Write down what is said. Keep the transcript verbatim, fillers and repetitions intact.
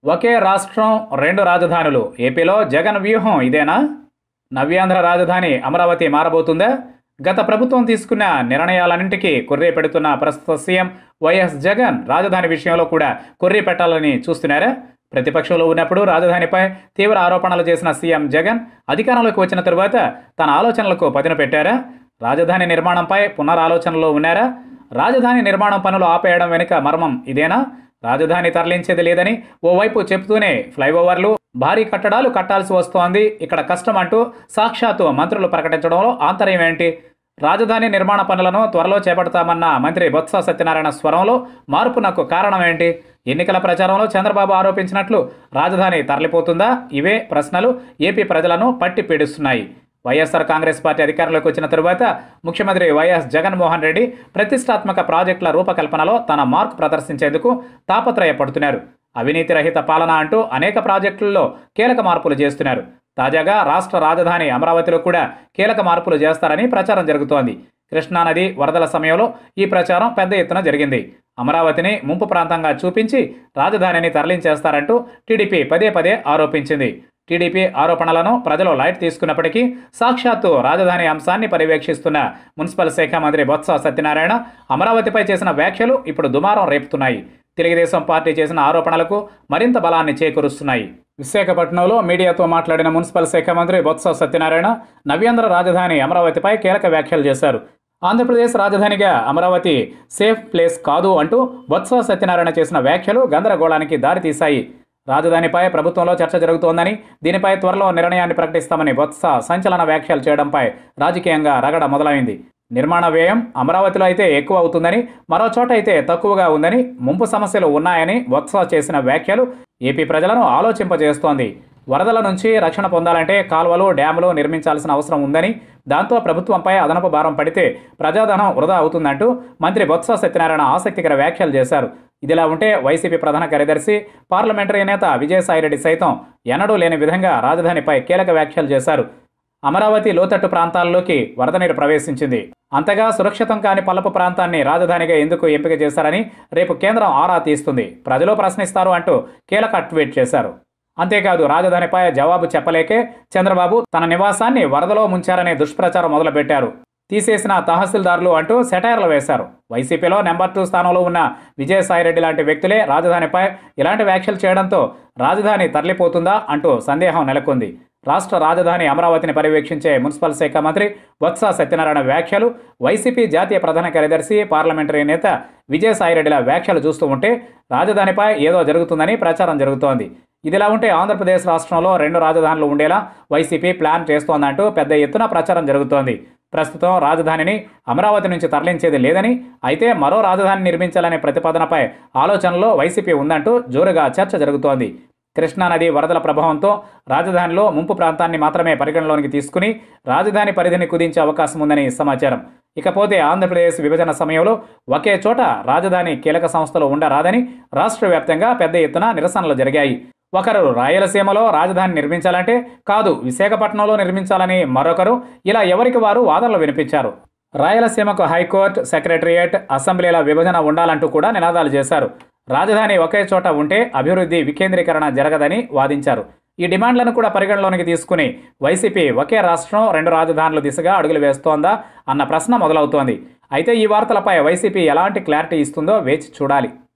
ఒకే రాష్ట్రం రెండు రాజధానులు ఏపీలో జగన్ వ్యూహం ఇదేనా? నవ్యాంధ్ర రాజధాని అమరావతి మారబోతుందా? గత ప్రభుత్వం తీసుకున్న నిర్ణయాలన్నింటికీ కొర్రీ పెడుతున్న ప్రస్తుత సీఎం వైఎస్ జగన్ రాజధాని విషయంలో కూడా కొర్రీ పెట్టాలని చూస్తున్నారా? ప్రతిపక్షంలో ఉన్నప్పుడు రాజధానిపై తీవ్ర ఆరోపణలు చేసిన సీఎం జగన్ అధికారంలోకి వచ్చిన తరువాత తన ఆలోచనలకు పదును పెట్టారా? రాజధాని నిర్మాణంపై పునరాలోచనలో ఉన్నారా? రాజధాని నిర్మాణం పనులు ఆపేయడం వెనుక మర్మం ఇదేనా? రాజధాని తరలించేది లేదని ఓవైపు చెబుతూనే ఫ్లైఓవర్లు, భారీ కట్టడాలు కట్టాల్సి వస్తోంది, ఇక్కడ కష్టం అంటూ సాక్షాత్తు మంత్రులు ప్రకటించడంలో ఆంతర్యం ఏంటి? రాజధాని నిర్మాణ పనులను త్వరలో చేపడతామన్న మంత్రి బొత్స సత్యనారాయణ స్వరంలో మార్పునకు కారణం ఏంటి? ఎన్నికల ప్రచారంలో చంద్రబాబు ఆరోపించినట్లు రాజధాని తరలిపోతుందా? ఇవే ప్రశ్నలు ఏపీ ప్రజలను పట్టి పీడిస్తున్నాయి. వైఎస్ఆర్ కాంగ్రెస్ పార్టీ అధికారంలోకి వచ్చిన తరువాత ముఖ్యమంత్రి వైఎస్ జగన్మోహన్ రెడ్డి ప్రతిష్టాత్మక ప్రాజెక్టుల రూపకల్పనలో తన మార్కు ప్రదర్శించేందుకు తాపత్రయపడుతున్నారు. అవినీతి రహిత పాలన అంటూ అనేక ప్రాజెక్టుల్లో కీలక మార్పులు చేస్తున్నారు. తాజాగా రాష్ట్ర రాజధాని అమరావతిలో కూడా కీలక మార్పులు చేస్తారని ప్రచారం జరుగుతోంది. కృష్ణానది వరదల సమయంలో ఈ ప్రచారం పెద్ద ఎత్తున జరిగింది. అమరావతిని ముంపు ప్రాంతంగా చూపించి రాజధానిని తరలించేస్తారంటూ టీడీపీ పదే పదే ఆరోపించింది. టీడీపీ ఆరోపణలను ప్రజలు లైట్ తీసుకున్నప్పటికీ సాక్షాత్తు రాజధాని అంశాన్ని పర్యవేక్షిస్తున్న మున్సిపల్ శాఖ మంత్రి బొత్స సత్యనారాయణ అమరావతిపై చేసిన వ్యాఖ్యలు ఇప్పుడు దుమారం రేపుతున్నాయి. తెలుగుదేశం పార్టీ చేసిన ఆరోపణలకు మరింత బలాన్ని చేకూరుస్తున్నాయి. విశాఖపట్నంలో మీడియాతో మాట్లాడిన మున్సిపల్ శాఖ మంత్రి బొత్స సత్యనారాయణ నవ్యాంధ్ర రాజధాని అమరావతిపై కీలక వ్యాఖ్యలు చేశారు. ఆంధ్రప్రదేశ్ రాజధానిగా అమరావతి సేఫ్ ప్లేస్ కాదు అంటూ బొత్స సత్యనారాయణ చేసిన వ్యాఖ్యలు గందరగోళానికి దారితీశాయి. రాజధానిపై ప్రభుత్వంలో చర్చ జరుగుతోందని, దీనిపై త్వరలో నిర్ణయాన్ని ప్రకటిస్తామని బొత్స సంచలన వ్యాఖ్యలు చేయడంపై రాజకీయంగా రగడ మొదలైంది. నిర్మాణ వ్యయం అమరావతిలో అయితే ఎక్కువ అవుతుందని, మరో చోట అయితే తక్కువగా ఉందని, ముంపు సమస్యలు ఉన్నాయని బొత్స చేసిన వ్యాఖ్యలు ఏపీ ప్రజలను ఆలోచింపజేస్తోంది. వరదల నుంచి రక్షణ పొందాలంటే కాల్వలు, డ్యాములు నిర్మించాల్సిన అవసరం ఉందని, దాంతో ప్రభుత్వంపై అదనపు భారం పడితే ప్రజాధనం వృధా అవుతుందంటూ మంత్రి బొత్స సత్యనారాయణ ఆసక్తికర వ్యాఖ్యలు చేశారు. ఇదిలా ఉంటే వైసీపీ ప్రధాన కార్యదర్శి, పార్లమెంటరీ నేత విజయసాయిరెడ్డి సైతం ఎన్నడూ లేని విధంగా రాజధానిపై కీలక వ్యాఖ్యలు చేశారు. అమరావతి లోతట్టు ప్రాంతాల్లోకి వరద నీరు ప్రవేశించింది. అంతగా సురక్షితం కాని పల్లపు ప్రాంతాన్ని రాజధానిగా ఎందుకు ఎంపిక చేశారని రేపు కేంద్రం ఆరా తీస్తుంది, ప్రజలు ప్రశ్నిస్తారు అంటూ కీలక ట్వీట్ చేశారు. అంతేకాదు రాజధానిపై జవాబు చెప్పలేకే చంద్రబాబు తన నివాసాన్ని వరదలో ముంచారనే దుష్ప్రచారం మొదలుపెట్టారు. తీసేసిన తహసీల్దారులు అంటూ సెటైర్లు వేశారు. వైసీపీలో నెంబర్ టూ స్థానంలో ఉన్న విజయసాయిరెడ్డి లాంటి వ్యక్తులే రాజధానిపై ఇలాంటి వ్యాఖ్యలు చేయడంతో రాజధాని తరలిపోతుందా అంటూ సందేహం నెలకొంది. రాష్ట్ర రాజధాని అమరావతిని పర్యవేక్షించే మున్సిపల్ శాఖ మంత్రి బొత్స సత్యనారాయణ వ్యాఖ్యలు, వైసీపీ జాతీయ ప్రధాన కార్యదర్శి, పార్లమెంటరీ నేత విజయసాయిరెడ్డిల వ్యాఖ్యలు చూస్తూ ఉంటే రాజధానిపై ఏదో జరుగుతుందని ప్రచారం జరుగుతోంది. ఇదిలా ఉంటే ఆంధ్రప్రదేశ్ రాష్ట్రంలో రెండు రాజధానులు ఉండేలా వైసీపీ ప్లాన్ చేస్తోందంటూ పెద్ద ఎత్తున ప్రచారం జరుగుతోంది. ప్రస్తుతం రాజధానిని అమరావతి నుంచి తరలించేది లేదని, అయితే మరో రాజధాని నిర్మించాలనే ప్రతిపాదనపై ఆలోచనలో వైసీపీ ఉందంటూ జోరుగా చర్చ జరుగుతోంది. కృష్ణానది వరదల ప్రభావంతో రాజధానిలో ముంపు ప్రాంతాన్ని మాత్రమే పరిగణలోనికి తీసుకుని రాజధాని పరిధిని కుదించే అవకాశం ఉందని సమాచారం. ఇకపోతే ఆంధ్రప్రదేశ్ విభజన సమయంలో ఒకే చోట రాజధాని కీలక సంస్థలు ఉండరాదని రాష్ట్ర వ్యాప్తంగా పెద్ద ఎత్తున నిరసనలు జరిగాయి. ఒకరు రాయలసీమలో రాజధాని నిర్మించాలంటే కాదు, విశాఖపట్నంలో నిర్మించాలని మరొకరు, ఇలా ఎవరికి వారు వాదనలు వినిపించారు. రాయలసీమకు హైకోర్టు, సెక్రటరియట్, అసెంబ్లీల విభజన ఉండాలంటూ కూడా నినాదాలు చేశారు. రాజధాని ఒకే చోట ఉంటే అభివృద్ధి వికేంద్రీకరణ జరగదని వాదించారు. ఈ డిమాండ్లను కూడా పరిగణలోనికి తీసుకుని వైసీపీ ఒకే రాష్ట్రం రెండు రాజధానుల దిశగా అడుగులు వేస్తోందా అన్న ప్రశ్న మొదలవుతోంది. అయితే ఈ వార్తలపై వైసీపీ ఎలాంటి క్లారిటీ ఇస్తుందో వేచి చూడాలి.